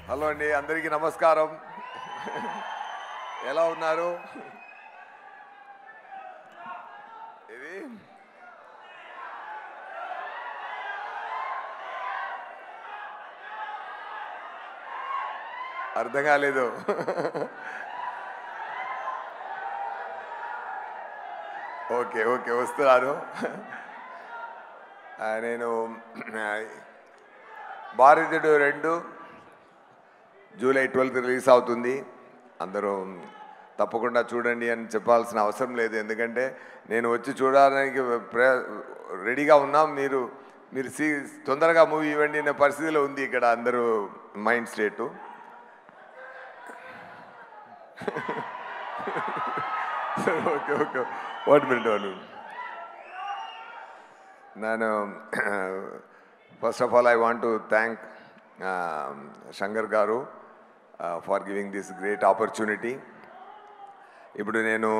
Hello అండి, అందరికీ నమస్కారం. ఎలా ఉన్నారు? ఇది అర్థం కాలేదు. ఓకే ఓకే, వస్తున్నాను. నేను భారతీయుడు 2 జూలై 12 రిలీజ్ అవుతుంది. అందరూ తప్పకుండా చూడండి అని చెప్పాల్సిన అవసరం లేదు, ఎందుకంటే నేను వచ్చి చూడడానికి రెడీగా ఉన్నాం. మీరు మీరు తొందరగా మూవీ ఇవ్వండి అనే పరిస్థితిలో ఉంది ఇక్కడ అందరూ mind state. Okay okay, 1 minute. నేను first of all I want to thank Shankar garu for giving this great opportunity. ఇప్పుడు నేను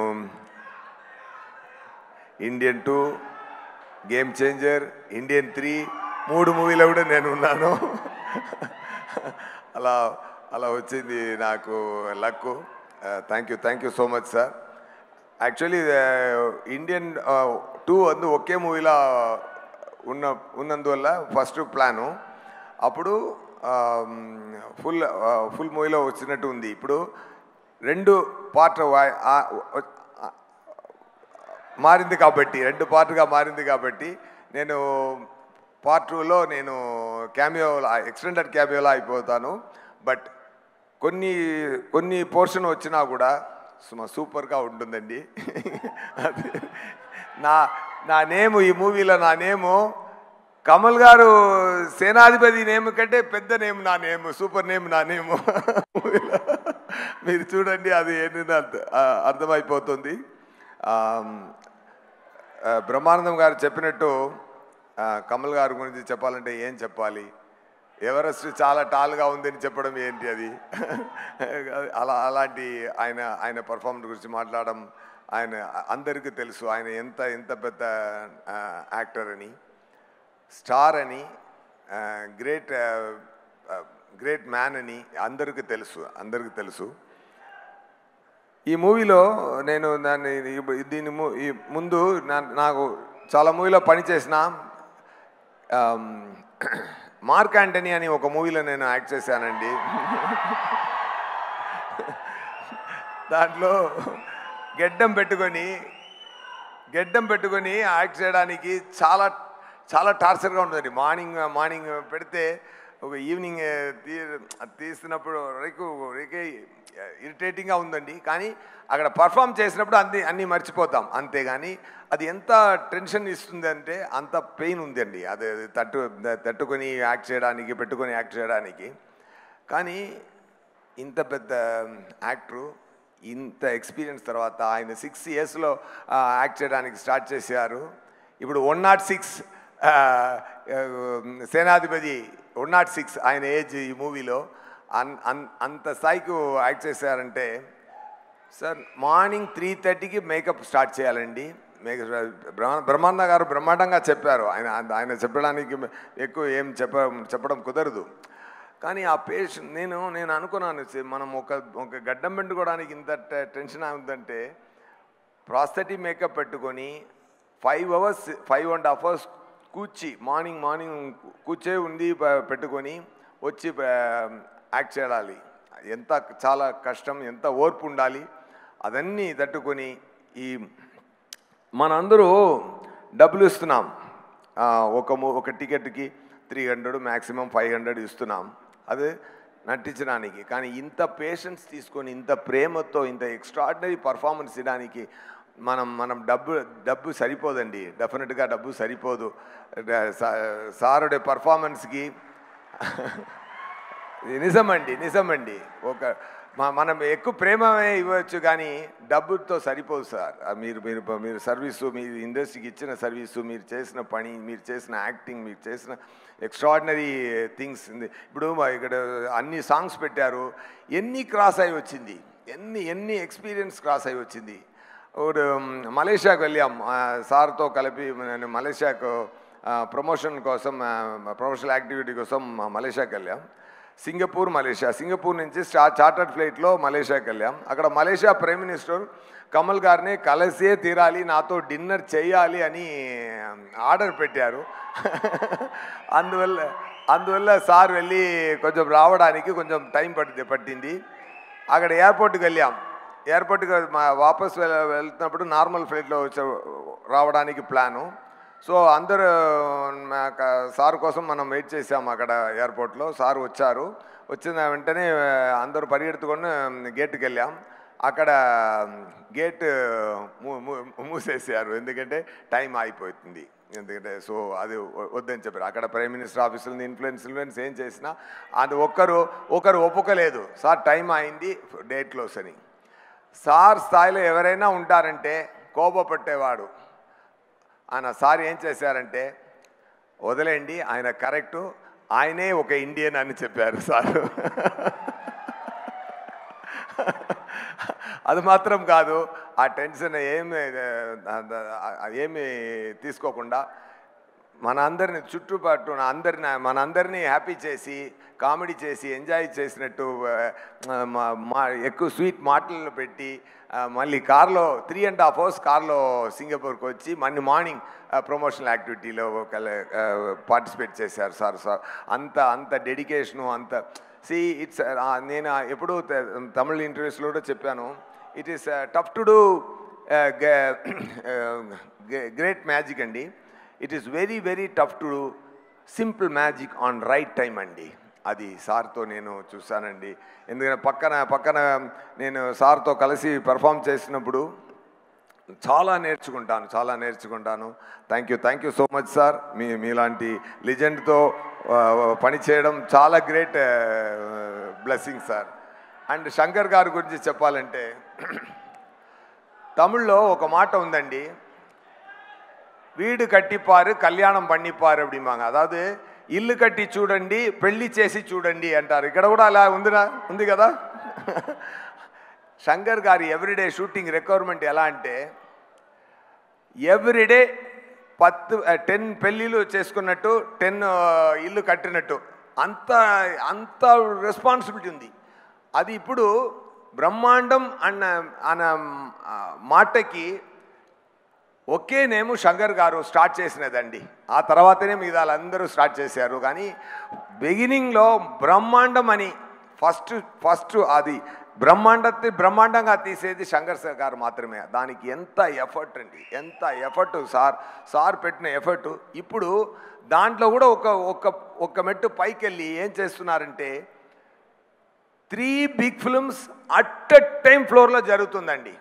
ఇండియన్ 2, గేమ్ చేంజర్, ఇండియన్ 3 3 మూవీలో కూడా నేను ఉన్నాను. అలా అలా వచ్చింది నాకు luck. Thank you so much sir. Actually Indian 2 ఒకే మూవీలో ఉన్నందువల్ల ఫస్ట్ ప్లాను అప్పుడు ఫుల్ మూవీలో వచ్చినట్టు ఉంది. ఇప్పుడు 2 పార్ట్ మారింది కాబట్టి 2 పార్ట్గా మారింది కాబట్టి నేను పార్ట్ 2లో నేను ఎక్స్టెండెడ్ క్యామియోలో అయిపోతాను. బట్ కొన్ని పోర్షన్ వచ్చినా కూడా సూపర్గా ఉంటుందండి. నా నేము ఈ మూవీలో నా నేము కమల్ గారు సేనాధిపతి నేమ్ కంటే పెద్ద నేమ్ నా నేమ్, సూపర్ నేమ్ నా నేము. మీరు చూడండి, అది ఏంటంటే అర్థమైపోతుంది. బ్రహ్మానందం గారు చెప్పినట్టు కమల్ గారి గురించి చెప్పాలంటే ఏం చెప్పాలి? ఎవరెస్ట్ చాలా టాల్గా ఉందని చెప్పడం ఏంటి అది? అలాంటి ఆయన పర్ఫార్మెన్స్ గురించి మాట్లాడడం, ఆయన అందరికీ తెలుసు ఆయన ఎంత పెద్ద యాక్టర్ అని, స్టార్ అని, గ్రేట్ మ్యాన్ అని అందరికీ తెలుసు. ఈ మూవీలో నేను ఈ ముందు నాకు చాలా మూవీలో పనిచేసిన మార్క్ యాంటనీ అని ఒక మూవీలో నేను యాక్ట్ చేశానండి. దాంట్లో గెడ్డం పెట్టుకొని యాక్ట్ చేయడానికి చాలా టార్చర్గా ఉంటుందండి. మార్నింగ్ పెడితే ఒక ఈవినింగ్ తీస్తున్నప్పుడు ఇరిటేటింగ్గా ఉందండి. కానీ అక్కడ పర్ఫామ్ చేసినప్పుడు అన్నీ మర్చిపోతాం, అంతేగాని అది ఎంత టెన్షన్ ఇస్తుంది అంటే అంత పెయిన్ ఉందండి. అది పెట్టుకొని యాక్ట్ చేయడానికి. కానీ ఇంత పెద్ద యాక్టరు ఇంత ఎక్స్పీరియన్స్ తర్వాత ఆయన 6 yearsలో యాక్ట్ చేయడానికి స్టార్ట్ చేశారు. ఇప్పుడు 106 సేనాధిపతి 106 ఆయన ఏజ్ ఈ మూవీలో అంత స్థాయికి యాక్ట్ చేశారంటే సార్ మార్నింగ్ 3:30కి మేకప్ స్టార్ట్ చేయాలండి. బ్రహ్మానంద గారు బ్రహ్మాండంగా చెప్పారు. ఆయన చెప్పడానికి ఎక్కువ ఏం చెప్పడం కుదరదు. కానీ ఆ పేషెంట్ నేను అనుకున్నాను, మనం ఒక గడ్డం పెట్టుకోవడానికి ఇంత టెన్షన్ అవుతుందంటే ప్రాస్థెటిక్ మేకప్ పెట్టుకొని 5.5 hours మార్నింగ్ కూర్చే పెట్టుకొని వచ్చి యాక్ట్ చేయాలి. చాలా కష్టం, ఎంత ఓర్పు ఉండాలి. అదన్నీ తట్టుకొని మనందరూ డబ్బులు ఇస్తున్నాం. ఒక టికెట్కి 300 మ్యాక్సిమం 500 ఇస్తున్నాం అది నటించడానికి. కానీ ఇంత పేషెన్స్ తీసుకొని ఇంత ప్రేమతో ఇంత ఎక్స్ట్రాడినరీ పర్ఫార్మెన్స్ ఇవ్వడానికి మనం డబ్బు సరిపోదండి. డెఫినెట్గా డబ్బు సరిపోదు. సారుడే పర్ఫార్మెన్స్కి నిజమండి. మనం ఎక్కువ ప్రేమే ఇవ్వచ్చు, కానీ డబ్బుతో సరిపోదు సార్. మీరు సర్వీసు, మీరు ఇండస్ట్రీకి ఇచ్చిన సర్వీసు, మీరు చేసిన పని, మీరు చేసిన యాక్టింగ్, మీరు చేసిన ఎక్స్ట్రాడినరీ థింగ్స్. ఇప్పుడు ఇక్కడ అన్ని సాంగ్స్ పెట్టారు, ఎన్ని క్రాస్ అయి వచ్చింది, ఎన్ని ఎక్స్పీరియన్స్ క్రాస్ అయి వచ్చింది. ఇప్పుడు మలేషియాకు వెళ్ళాం సార్తో కలిపి. నేను మలేషియాకు ప్రమోషన్ కోసం, ప్రమోషనల్ యాక్టివిటీ కోసం మలేషియాకి వెళ్ళాం. Singapore, Malaysia. సింగపూర్ నుంచి చార్టర్డ్ ఫ్లైట్లో మలేషియాకి వెళ్ళాం. అక్కడ మలేషియా ప్రైమ్ మినిస్టర్ కమల్ గారిని కలిసే తీరాలి, నాతో డిన్నర్ చేయాలి అని ఆర్డర్ పెట్టారు. అందువల్ల సార్ వెళ్ళి కొంచెం రావడానికి కొంచెం టైం పట్టింది. అక్కడ ఎయిర్పోర్ట్కి వెళ్ళాం. ఎయిర్పోర్ట్కి వాపస్ వెళ్తున్నప్పుడు నార్మల్ ఫ్లైట్లో రావడానికి ప్లాను. సో అందరూ సార్ కోసం మనం వెయిట్ చేసాము అక్కడ ఎయిర్పోర్ట్లో. సార్ వచ్చారు. వచ్చిన వెంటనే అందరూ పరిగెత్తుకొని గేట్కి వెళ్ళాం. అక్కడ గేట్ మూసేసారు, ఎందుకంటే టైం అయిపోతుంది. ఎందుకంటే సో అది వద్దని చెప్పారు. అక్కడ ప్రైమ్ మినిస్టర్ ఆఫీసులో ఇన్ఫ్లుయెన్స్ ఏం చేసినా అది ఒకరు ఒప్పుకోలేదు. సార్ టైం అయింది, డేట్ క్లోజ్ అని. సార్ స్థాయిలో ఎవరైనా ఉంటారంటే కోపపట్టేవాడు. ఆయన సార్ ఏం చేశారంటే, వదిలేండి ఆయన కరెక్టు, ఆయనే ఒక ఇండియన్ అని చెప్పారు సార్. అది మాత్రం కాదు, ఆ టెన్షన్ ఏమి తీసుకోకుండా మనందరినీ చుట్టుపట్టు మనందరినీ హ్యాపీ చేసి కామెడీ చేసి ఎంజాయ్ చేసినట్టు ఎక్కువ స్వీట్ మాటలు పెట్టి మళ్ళీ కార్లో 3.5 hours కార్లో సింగపూర్కి వచ్చి మళ్ళీ మార్నింగ్ ప్రమోషనల్ యాక్టివిటీలో పార్టిసిపేట్ చేశారు సార్. అంత డెడికేషను అంత ఇట్స్ నేను ఎప్పుడు తమిళ ఇంటర్వ్యూస్లో కూడా చెప్పాను, it is tough to do great magic అండి. It is very very tough to do simple magic on right time అండి. అది సార్తో నేను చూశానండి. ఎందుకంటే పక్కన నేను సార్తో కలిసి పెర్ఫామ్ చేసినప్పుడు చాలా నేర్చుకుంటాను. Thank you so much sir. మీలాంటి లెజెండ్తో పనిచేయడం చాలా great blessing sir. And Shankar గారి గురించి చెప్పాలంటే, తమిళ్లో ఒక మాట ఉందండి, வீடு கட்டிப்பாரு கல்யாணம் பண்ணிப்பாரு அப்படிம்பாங்க. அதாவது ఇల్లు కట్టి చూడండి, పెళ్లి చేసి చూడండి అంటారు. ఇక్కడ కూడా అలా ఉంది కదా. శంకర్ గారి ఎవ్రీడే షూటింగ్ రిక్వైర్మెంట్ ఎలా అంటే, ఎవ్రీడే 10 పెళ్ళిళ్ళు చేసుకున్నట్టు 10 ఇల్లు కట్టినట్టు అంత రెస్పాన్సిబిలిటీ ఉంది. అది ఇప్పుడు బ్రహ్మాండం అన్న మాటకి ఒకే నేము శంకర్ గారు స్టార్ట్ చేసినదండి. ఆ తర్వాతనే మిగతా అందరూ స్టార్ట్ చేశారు. కానీ బిగినింగ్లో బ్రహ్మాండం అని ఫస్ట్ అది బ్రహ్మాండంగా తీసేది శంకర్ గారు మాత్రమే. దానికి ఎంత ఎఫర్ట్ సార్ పెట్టిన ఎఫర్ట్. ఇప్పుడు దాంట్లో కూడా ఒక మెట్టు పైకి వెళ్ళి ఏం చేస్తున్నారంటే, 3 big films at a time ఫ్లోర్లో జరుగుతుందండి.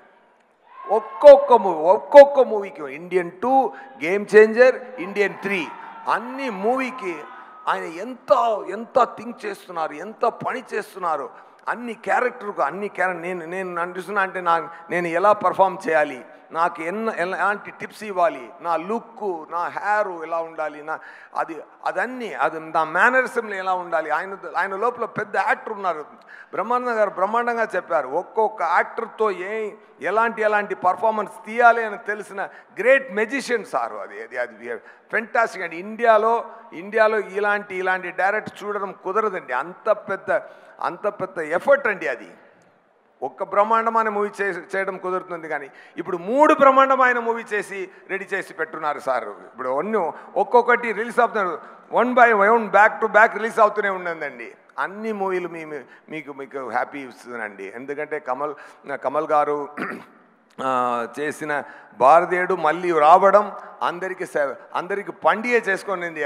ఒక్కొక్క మూవీకి ఇండియన్ 2, గేమ్ చేంజర్, ఇండియన్ 3 అన్ని మూవీకి ఆయన ఎంత థింక్ చేస్తున్నారు, ఎంత పని చేస్తున్నారు. అన్ని క్యారెక్టర్ నేను అనిపిస్తున్నా అంటే నేను ఎలా పర్ఫామ్ చేయాలి, నాకు ఎలాంటి టిప్స్ ఇవ్వాలి, నా లుక్, నా హెయిర్ ఎలా ఉండాలి, అది నా మేనరిజంలో ఎలా ఉండాలి. ఆయన లోపల పెద్ద యాక్టర్ ఉన్నారు. బ్రహ్మాండంగా చెప్పారు. ఒక్కొక్క యాక్టర్తో ఎలాంటి పర్ఫార్మెన్స్ తీయాలి అని తెలిసిన గ్రేట్ మెజిషియన్ సార్. అది ఫెంటాస్టిక్ అండి. ఇండియాలో ఇలాంటి డైరెక్ట్ చూడడం కుదరదండి. అంత పెద్ద ఎఫర్ట్ అండి. అది ఒక్క బ్రహ్మాండమైన మూవీ చేయడం కుదురుతుంది. కానీ ఇప్పుడు 3 బ్రహ్మాండమైన మూవీ చేసి రెడీ చేసి పెట్టున్నారు సార్. ఇప్పుడు ఒక్కొక్కటి రిలీజ్ అవుతున్నారు, 1 by 1 back to back release అవుతూనే ఉన్నదండి. అన్ని మూవీలు మీకు హ్యాపీ ఇస్తుందండి. ఎందుకంటే కమల్ గారు చేసిన భారతీయుడు మళ్ళీ రావడం అందరికి పండిగ చేసుకునింది.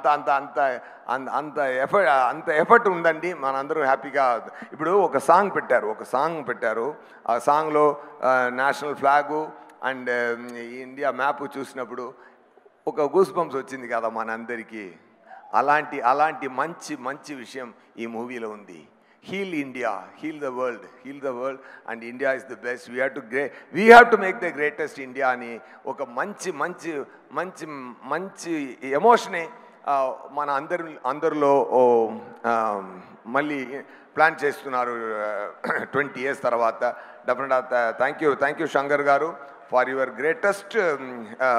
అంత ఎఫర్ట్ ఉందండి. మనందరూ హ్యాపీగా ఇప్పుడు ఒక సాంగ్ పెట్టారు. ఆ సాంగ్లో national flag and India map చూసినప్పుడు ఒక గూస్ బంప్స్ వచ్చింది కదా మనందరికీ. అలాంటి మంచి విషయం ఈ మూవీలో ఉంది. Heal India, heal the world, and India is the best. We have to make the greatest India అని ఒక మంచి ఎమోషనే మన అందరిలో మళ్ళీ ప్లాన్ చేస్తున్నారు 20 years తర్వాత. డెఫినెట్గా థ్యాంక్ యూ శంకర్ గారు for your greatest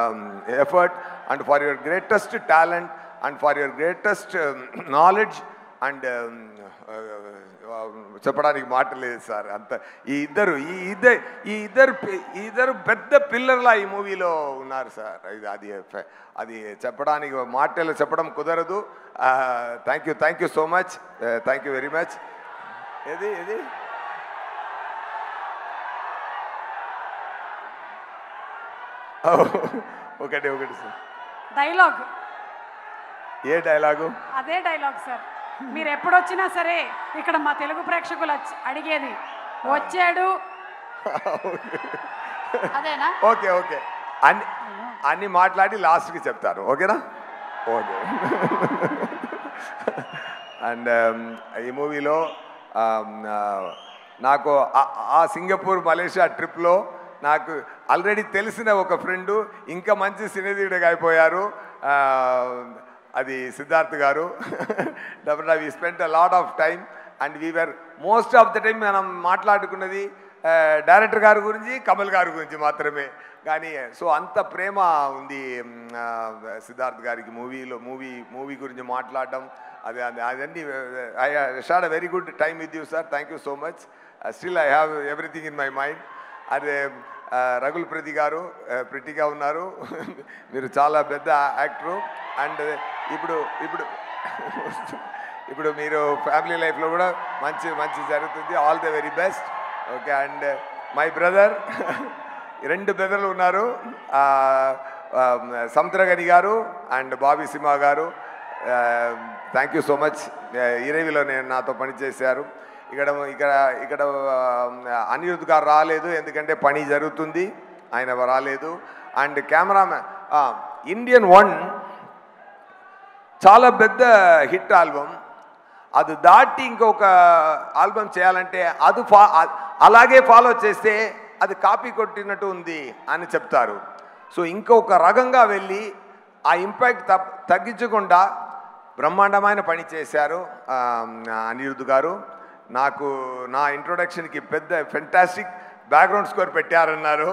effort and for your greatest talent and for your greatest knowledge and చెప్పడానికి మాట లేదు సార్. అంత ఈ ఇద్దరు పెద్ద పిల్లర్లా ఈ మూవీలో ఉన్నారు సార్. అది చెప్పడానికి మాటలు చెప్పడం కుదరదు. Thank you so much, thank you very much. ఏది ఒకటి సార్ డైలాగ్. ఏ డైలాగు? అదే డైలాగ్ సార్. మీరు ఎప్పుడొచ్చినా సరే ఇక్కడ మా తెలుగు ప్రేక్షకులు అడిగేది వచ్చాడు అదేనా? ఓకే అన్ని మాట్లాడి లాస్ట్కి చెప్తారు. ఓకేనా? ఓకే. అండ్ ఈ మూవీలో నాకు ఆ సింగపూర్ మలేషియా ట్రిప్లో నాకు ఆల్రెడీ తెలిసిన ఒక ఫ్రెండు ఇంకా మంచి సినీధీయుడిగా అయిపోయారు. అది Siddharth garu. We spent a lot of time and we are most of the time మనం మాట్లాడుకున్నది డైరెక్టర్ గారి గురించి, కమల్ గారి గురించి మాత్రమే. కానీ సో అంత ప్రేమ ఉంది సిద్ధార్థ్ గారికి మూవీ గురించి మాట్లాడడం. అదన్నీ I had a very good time with you sir. Thank you so much. Still I have everything in my mind. అదే రఘుల్ ప్రతి గారు ప్రిటిగా ఉన్నారు. మీరు చాలా పెద్ద యాక్టరు. అండ్ ఇప్పుడు మీరు ఫ్యామిలీ లైఫ్లో కూడా మంచి జరుగుతుంది. All the very best. Okay. And my brother, 2 బ్రదర్లు ఉన్నారు, Samuthirakani garu and Bobby Simha garu. Thank you so much. ఇరవిలో నాతో పనిచేశారు. ఇక్కడ అనిరుద్ధ్ గారు రాలేదు, ఎందుకంటే పని జరుగుతుంది, ఆయన రాలేదు. అండ్ కెమెరామ్యాన్ ఇండియన్ 1 చాలా పెద్ద హిట్ ఆల్బమ్. అది దాటి ఇంకొక ఆల్బమ్ చేయాలంటే అలాగే ఫాలో చేస్తే అది కాపీ కొట్టినట్టు ఉంది అని చెప్తారు. సో ఇంకొక రకంగా వెళ్ళి ఆ ఇంపాక్ట్ తగ్గించకుండా బ్రహ్మాండమైన పని చేశారు అనిరుద్ధ్ గారు. నాకు నా ఇంట్రొడక్షన్కి పెద్ద ఫెంటాస్టిక్ బ్యాక్గ్రౌండ్ స్కోర్ పెట్టారన్నారు.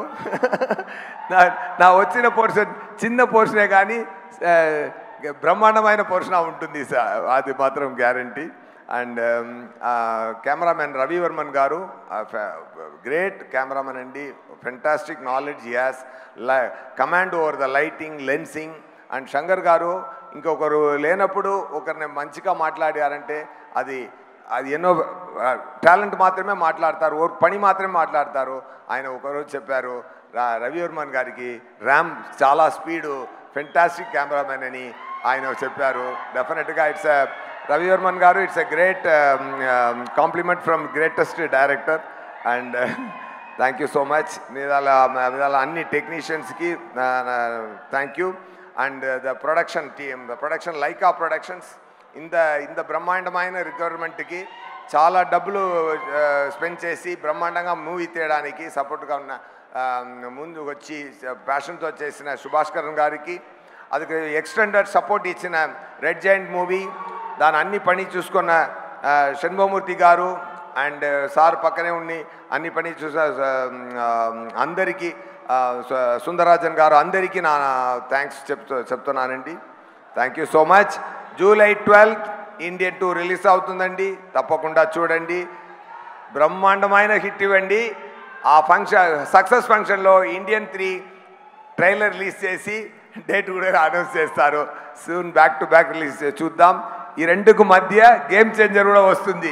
నా వచ్చిన పోర్షన్ చిన్న పోర్షనే కానీ బ్రహ్మాండమైన పోర్షన్ ఉంటుంది సార్, అది మాత్రం guarantee. And cameraman Ravi Varman garu great cameraman అండి. Fantastic knowledge he has, command over the lighting, lensing. And Shankar garu ఇంకొకరు లేనప్పుడు ఒకరిని మంచిగా మాట్లాడారంటే అది ఎన్నో టాలెంట్ మాత్రమే మాట్లాడతారు, పని మాత్రమే మాట్లాడతారు. ఆయన ఒకరోజు చెప్పారు రవి వర్మన్ గారికి ర్యామ్ చాలా స్పీడు, ఫెంటాస్టిక్ కెమెరామెన్ అని ఆయన చెప్పారు. డెఫినెట్గా Ravi Varman garu it's a great compliment from greatest director. And thank you so much. మీద అన్ని టెక్నీషియన్స్కి thank you. And the production team, the production Lyca productions ఇంత బ్రహ్మాండమైన రిక్వైర్మెంట్కి చాలా డబ్బులు స్పెండ్ చేసి బ్రహ్మాండంగా మూవీ తీయడానికి సపోర్ట్గా ఉన్న ముందు వచ్చి ప్యాషన్తో చేసిన సుభాష్కరన్ గారికి, అది ఎక్స్టెండెడ్ సపోర్ట్ ఇచ్చిన రెడ్ జైంట్ మూవీ దాని అన్ని పని చూసుకున్న షణ్ముఖమూర్తి గారు అండ్ సార్ పక్కనే ఉండి అన్ని పని చూసా అందరికీ, సుందరరాజన్ గారు, అందరికీ నా థ్యాంక్స్ చెప్తున్నానండి. Thank you so much. July 12 Indian 2 release అవుతుందండి, తప్పకుండా చూడండి. బ్రహ్మాండమైన హిట్ ఇవ్వండి. ఆ సక్సెస్ ఫంక్షన్లో ఇండియన్ 3 ట్రైలర్ రిలీజ్ చేసి డేట్ కూడా అనౌన్స్ చేస్తారు. Soon back to back release చూద్దాం. ఈ రెండుకు మధ్య గేమ్ చేంజర్ కూడా వస్తుంది.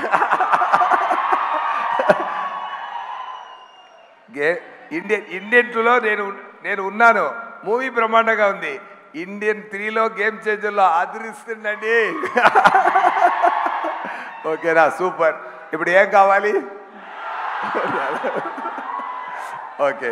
ఇండియన్ 2లో నేను ఉన్నాను, మూవీ బ్రహ్మాండంగా ఉంది. ఇండియన్ 3లో గేమ్ చేంజర్లో అదిరిస్తుందండి. ఓకేనా? సూపర్. ఇప్పుడు ఏం కావాలి? ఓకే.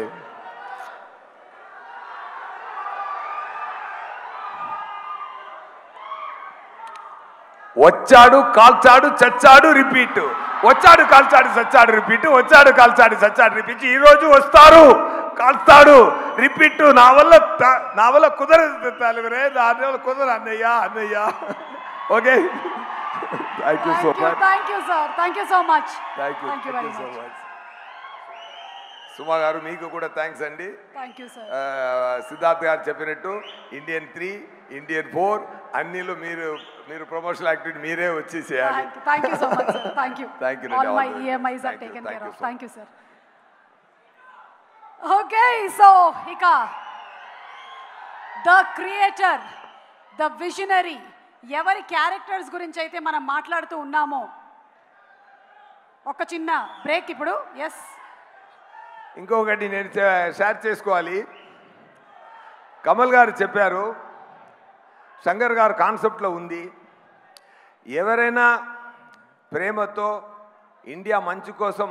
వచ్చాడు కాల్చాడు చచ్చాడు రిపీట్, వచ్చాడు కాల్చాడు చచ్చాడు రిపీట్, వచ్చాడు కాల్చాడు చచ్చాడు రిపీట్. ఈరోజు వస్తారు కాల్స్తాడు రిపీట్. నా వల్ల కుదరదు తలుగురే, నా వల్ల కుదరదు అన్నయ్య. Okay. Thank you so much. Thank you sir. Thank you so much. Thank you so much. Suma garu మీకు కూడా థ్యాంక్స్ అండి. Thank you sir. సిద్ధార్థ్ గారు చెప్పినట్టు ఇండియన్ 3, ఇండియన్ 4 అన్నిలో మీరు ప్రమోషనల్ యాక్టివిటీ మీరే వచ్చి చేయాలి. Thank you so much sir. Thank you. Thank you, all Nidhi. My All the best. EMIs are Thank you. Taken Thank care you of. so thank you sir. Okay, so ఇక the creator, the visionary, ఎవరి characters గురించి అయితే మనం మాట్లాడుతూ ఉన్నామో ఒక చిన్న break ఇప్పుడు. ఎస్, ఇంకొకటి నేను షేర్ చేసుకోవాలి. కమల్ గారు చెప్పారు, శంకర్ గారు కాన్సెప్ట్లో ఉంది, ఎవరైనా ప్రేమతో ఇండియా మంచి కోసం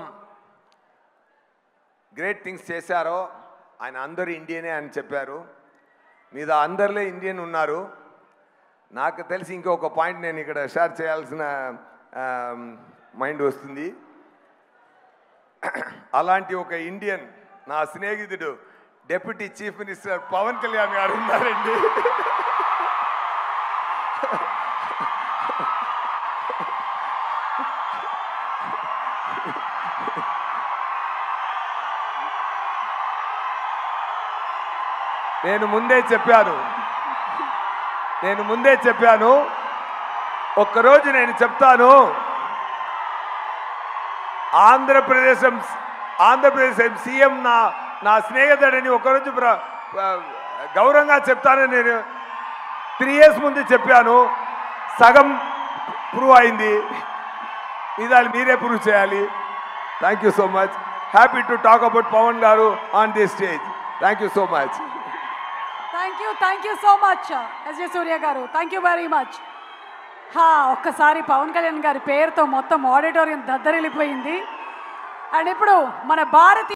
గ్రేట్ థింగ్స్ చేశారో ఆయన అందరూ ఇండియనే అని చెప్పారు. మీద అందరిలో ఇండియన్ ఉన్నారు. నాకు తెలిసి ఇంకొక పాయింట్ నేను ఇక్కడ షేర్ చేయాల్సిన మైండ్ వస్తుంది. అలాంటి ఒక ఇండియన్ నా స్నేహితుడు deputy chief minister Pawan Kalyan garu ఉన్నారండి. నేను ముందే చెప్పాను ఒక్కరోజు నేను చెప్తాను, ఆంధ్రప్రదేశ్ సీఎం నా స్నేహితుడని ఒకరోజు గౌరవంగా చెప్తానని నేను 3 years ముందు చెప్పాను. సగం ప్రూవ్ అయింది, ఇదాలు మీరే ప్రూవ్ చేయాలి. Thank you so much. Happy to talk about Pawan garu on this stage. Thank you so much. Thank you so much SJ Suryah garu. Thank you very much. ఒక్కసారి పవన్ కళ్యాణ్ గారి పేరుతో మొత్తం ఆడిటోరియం దద్దరిల్లిపోయింది. అండ్ ఇప్పుడు మన భారతీయ